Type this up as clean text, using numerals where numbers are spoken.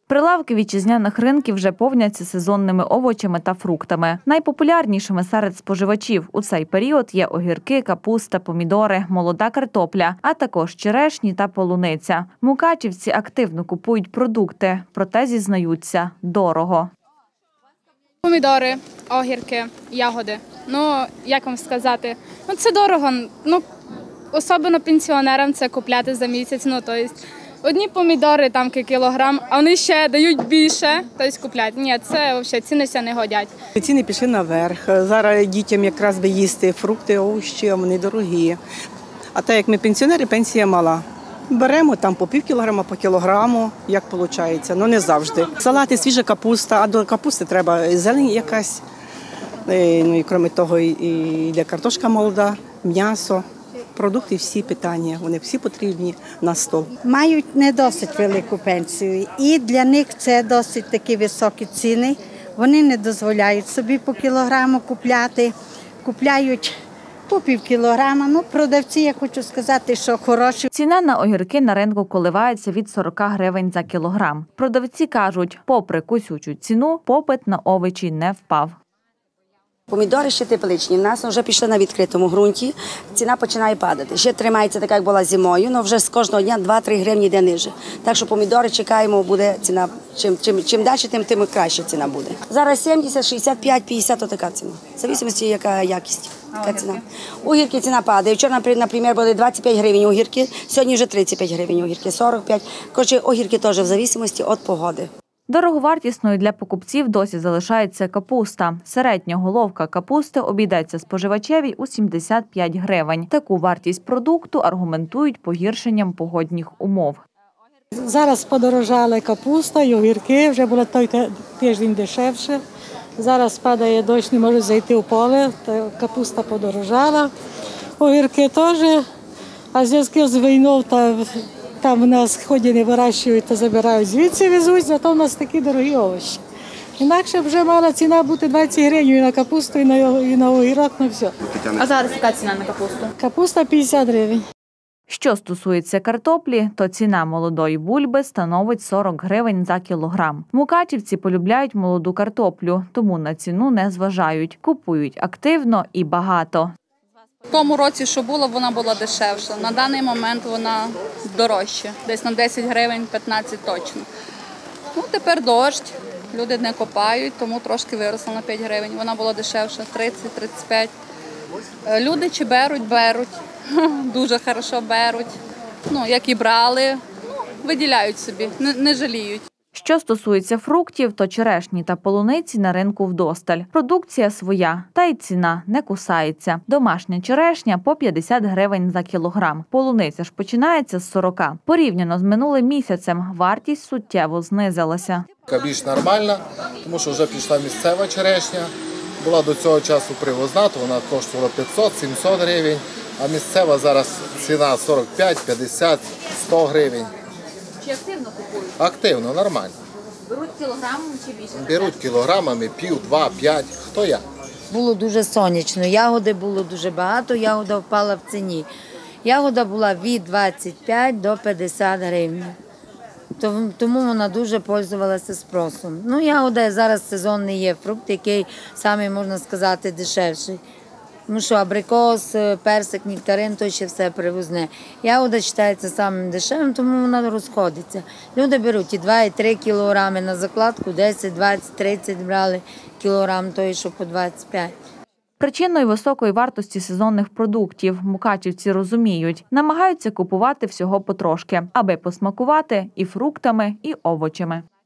Прилавки вітчизняних ринків вже повняться сезонними овочами та фруктами. Найпопулярнішими серед споживачів у цей період є огірки, капуста, помідори, молода картопля, а також черешні та полуниця. Мукачівці активно купують продукти, проте зізнаються – дорого. Помідори, огірки, ягоди. Як вам сказати, це дорого. Особливо пенсіонерам це купляти за місяць. Одні помідори там кілограм, а вони ще дають більше, тобто купляти. Ні, це взагалі ціни не годять. Ціни пішли наверх. Зараз дітям якраз би їсти фрукти, овочі, а вони дорогі. А так як ми пенсіонери, пенсія мала. Беремо там по пів кілограма, по кілограму, як виходить, не завжди. Салати, свіжа капуста, а до капусти треба зелень якась. І крім того, йде картошка молода, м'ясо. Продукти всі питання, вони всі потрібні на стол. Мають не досить велику пенсію і для них це досить такі високі ціни. Вони не дозволяють собі по кілограму купляти, купляють по пів кілограма. Продавці, я хочу сказати, що хороші. Ціна на огірки на ринку коливається від 40 гривень за кілограм. Продавці кажуть, попри кусючу ціну, попит на овочі не впав. Помідори ще тепличні, в нас вже пішли на відкритому ґрунті, ціна починає падати. Ще тримається така, як була зимою, але вже з кожного дня 2-3 гривні йде ниже. Так що помідори чекаємо, буде ціна, чим далі, тим краще ціна буде. Зараз 70, 65, 50 – отака ціна. В залежності, яка якість, яка ціна. Огірки ціна падає. Вчора, наприклад, були 25 гривень огірки, сьогодні вже 35 гривень огірки, 45. Коротше, огірки теж в залежності від погоди. Дороговартісною для покупців досі залишається капуста. Середня головка капусти обійдеться споживачеві у 75 гривень. Таку вартість продукту аргументують погіршенням погодних умов. Зараз подорожала капуста і огірки, вже було той тиждень дешевше. Зараз падає дощ, не можуть зайти в поле, капуста подорожала. Огірки теж, а в зв'язку з війною там в нас ході не вирощують та забирають звідси, везуть, зато в нас такі дорогі овочі. Інакше вже мала ціна бути 20 гривень і на капусту, і на огірок, на все. А зараз яка ціна на капусту? Капуста 50 гривень. Що стосується картоплі, то ціна молодої бульби становить 40 гривень за кілограм. Мукачівці полюбляють молоду картоплю, тому на ціну не зважають. Купують активно і багато. В тому році, що було, вона була дешевша. На даний момент вона дорожча. Десь на 10 гривень, 15 точно. Тепер дощ, люди не копають, тому трошки виросла на 5 гривень. Вона була дешевша, 30-35. Люди чи беруть. Дуже хорошо беруть. Як і брали, виділяють собі, не жаліють. Що стосується фруктів, то черешні та полуниці на ринку вдосталь. Продукція своя, та й ціна не кусається. Домашня черешня по 50 гривень за кілограм. Полуниця ж починається з 40. Порівняно з минулим місяцем вартість суттєво знизилася. Більш нормальна, тому що вже пішла місцева черешня. Була до цього часу привозна, то вона коштувала 500-700 гривень, а місцева зараз ціна 45, 50, 100 гривень. Чи активно купують? Активно, нормально. Беруть кілограмами чи більше? Беруть кілограмами, пів, 2, 5, хто як. Було дуже сонячно, ягоди було дуже багато, ягода впала в ціні. Ягода була від 25 до 50 гривень. Тому вона дуже пользувалася спросом. Ягода зараз сезонний є фрукт, який, саме можна сказати, дешевший. Тому що абрикос, персик, нектарин, то ще все привозне. Ягода вважається самим дешевим, тому вона розходиться. Люди беруть і 2, і 3 кілограми на закладку, 10, 20, 30 брали кілограм, той, що по 25. Причиною високої вартості сезонних продуктів мукачівці розуміють, намагаються купувати всього потрошки, аби посмакувати і фруктами, і овочами.